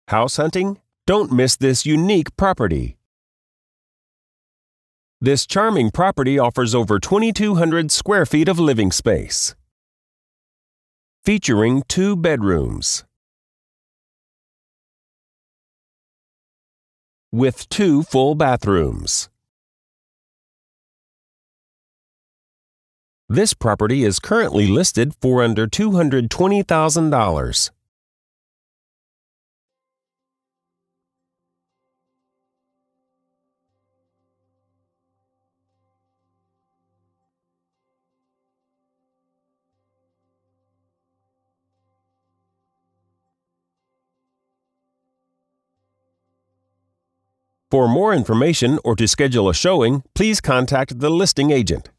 House hunting? Don't miss this unique property. This charming property offers over 2,200 square feet of living space, featuring 2 bedrooms with 2 full bathrooms. This property is currently listed for under $220,000. For more information or to schedule a showing, please contact the listing agent.